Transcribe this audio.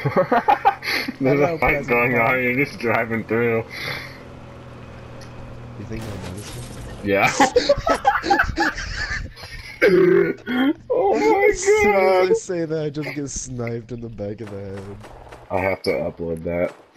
There's a fight going on, you're just driving through. You think I'll notice it? Yeah. Oh my As soon as I god! say that, I just get sniped in the back of the head. I have to upload that.